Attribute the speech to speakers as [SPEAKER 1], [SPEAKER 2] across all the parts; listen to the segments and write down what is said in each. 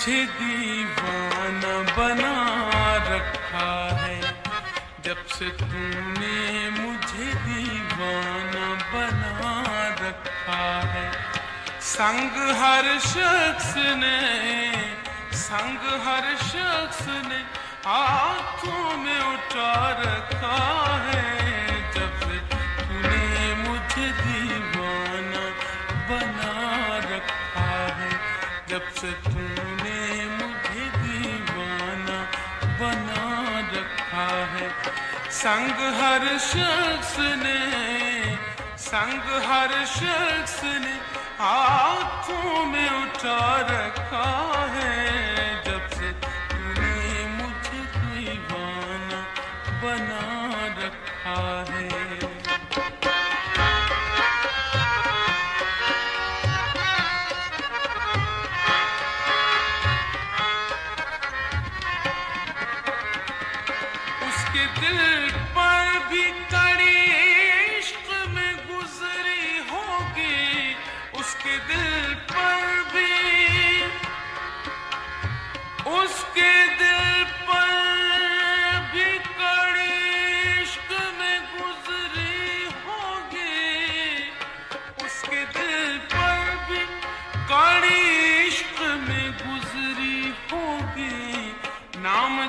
[SPEAKER 1] मुझे दीवाना बना रखा है, जब से तूने मुझे दीवाना बना रखा है। संग हर शख्स ने हाथों में उठा रखा है, जब से तूने मुझे दीवाना बना रखा है, जब से तूने मुझे दीवाना बना रखा है। संग हर शख्स ने हाथों में उठा रखा है, जब से तूने मुझे दीवाना बना रखा है। उसके दिल पर भी कड़ी इश्क में गुजरी होगी, उसके दिल पर भी कड़ी इश्क में गुजरी होगी, उसके दिल पर भी कड़ी इश्क में गुजरी होगी। नाम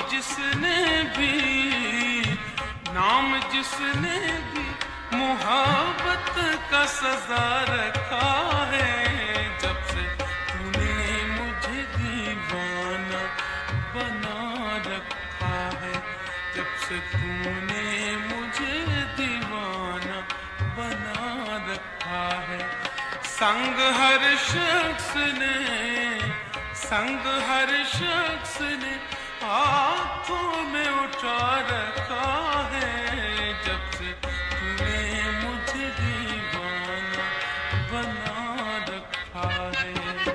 [SPEAKER 1] जिसने भी मोहब्बत का सजा रखा है, जब से तूने मुझे दीवाना बना रखा है, जब से तूने मुझे दीवाना बना रखा है। संग हर शख्स ने हाथों में उठा रखा है, जब से तूने मुझे दीवाना बना रखा है।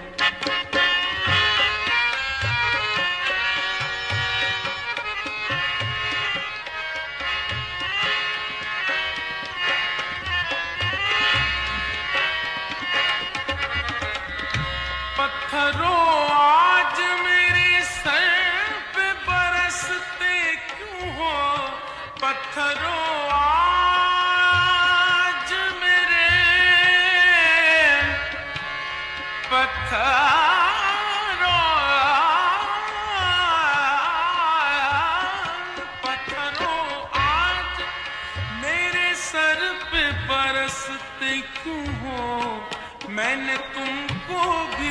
[SPEAKER 1] पत्थरों आज मेरे सर पे बरसते क्यों हो, पत्थरों आज मेरे सर पे बरसते क्यों हो। मैंने तुमको भी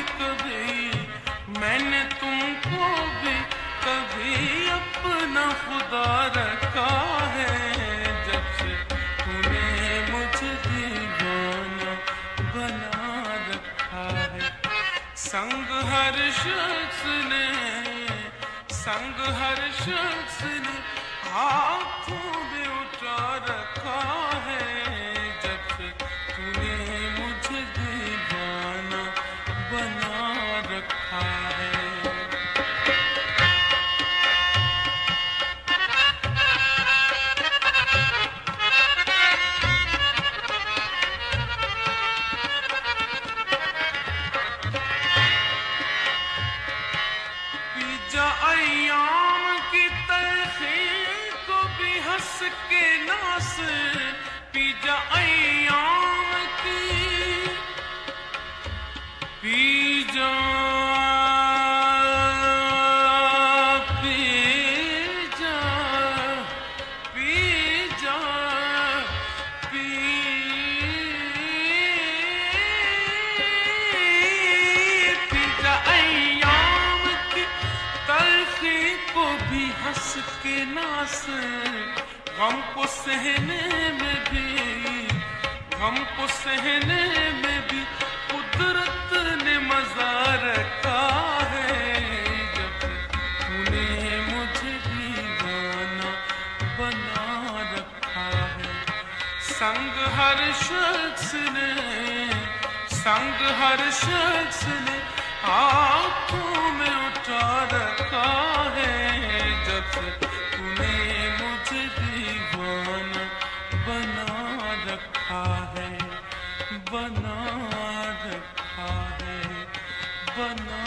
[SPEAKER 1] कभी अपना खुदा रखा है, जब से तूने मुझे दीवाना बना रखा है। संग हर शख्स ने हाथों में उठा रखा है, जब से तूने मुझे दीवाना बना रखा है। अय्याम की तलखी को भी हंस के नास, पीजा अय्याम की पीजा पीजा पीजा पीजा अय्याम की तलखी को भी हंस के नास, गम को सहने में भी कुदरत ने मजा रखा है, जब तूने मुझे दीवाना बना रखा है। संग हर शख्स ने हाथों में उठा रखा है, जब से तूने मुझे दीवाना बना रखा है, बना रखा है, बना